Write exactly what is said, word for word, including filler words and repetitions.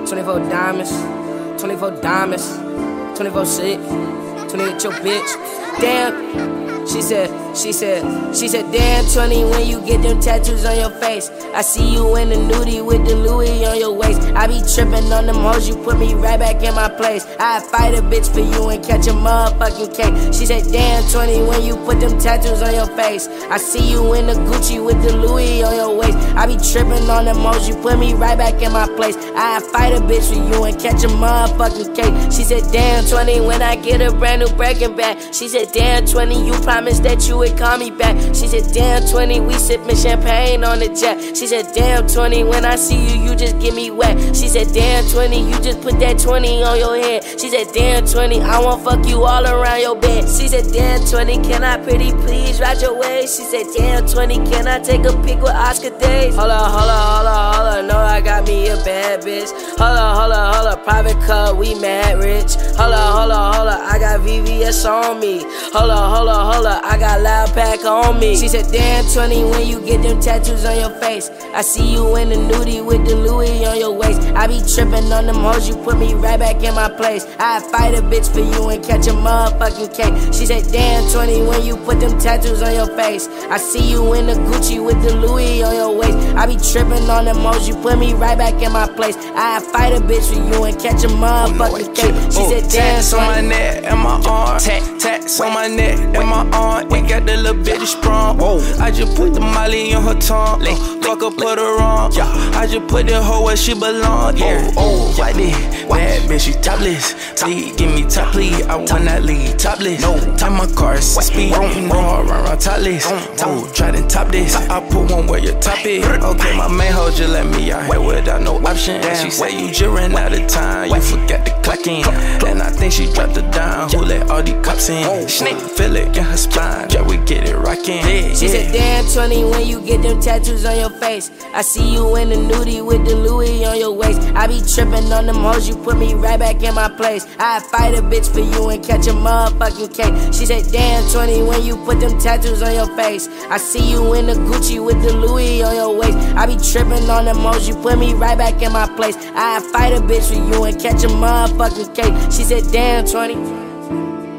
twenty-four diamonds, twenty-four diamonds, twenty-four shit, twenty-eight your bitch. Damn. She said, she said, she said, damn, twenty, when you get them tattoos on your face. I see you in the nudie with the Louis on your waist. I be tripping on them hoes, you put me right back in my place. I fight a bitch for you and catch a motherfucking cake. She said, damn, twenty, when you put them tattoos on your face. I see you in the Gucci with the Louis on your waist. I be tripping on them hoes, you put me right back in my place. I fight a bitch for you and catch a motherfucking cake. She said, damn, twenty, when I get a brand new Birkin bag. She said, damn, twenty, you promised that you would call me back. She said, damn, twenty, we sippin' champagne on the jet. She said, damn, twenty, when I see you, you just get me wet. She said, damn, twenty, you just put that twenty on your head. She said, damn, twenty, I won't fuck you all around your bed. She said, damn, twenty, can I pretty please ride your way? She said, damn, twenty, can I take a pic with Oscar Days? Hold up, hold up, hold up, hold up, no, I got me a bad bitch. Hold up, hold up, hold up, private club, we mad rich. Hold up, hold up, hold up, I got V V S on me. Hold up, hold up, hold up, I got loud pack on me. She said, damn, twenty, when you get them tattoos on your face. I see you in the nudie with the Louis on your waist. I be tripping on them hoes, you put me right back in my place. I fight a bitch for you and catch a motherfucking cake. She said, damn, twenty, when you put them tattoos on your face. I see you in the Gucci with the Louis on your waist. I be tripping on them hoes, you put me right back in my place. I fight a bitch for you and catch a motherfucking cake. She said, damn, tats on my neck and my arm, tats on my neck and my arm. Ain't got the little bitty sprung. I just put the molly in her tongue. Fuck her, put her on. I just put the hoe where she belong. Yeah, oh, why did bad bitch, she topless? Please give me top, please. I wanna leave topless. No, time my car is speed. You know I run around topless. Oh, try to top this. I put one where your top is. Okay, my main hoe just let me out here without no option. She say you just ran out of time. You forgot to clock in. And I think she dropped her down. Who let all these cops in? Snake feel it in her spine. Yeah, we get it rockin'. Yeah, she yeah. said, damn, twenty, when you get them tattoos on your face. I see you in the nudie with the Louis on your waist. I be tripping on them hoes, you put me right back in my place. I fight a bitch for you and catch a motherfucking cake. She said, damn, twenty, when you put them tattoos on your face. I see you in the Gucci with the Louis on your waist. I be tripping on them hoes, you put me right back in my place. I fight a bitch for you and catch a motherfucking cake. She said, damn, twenty.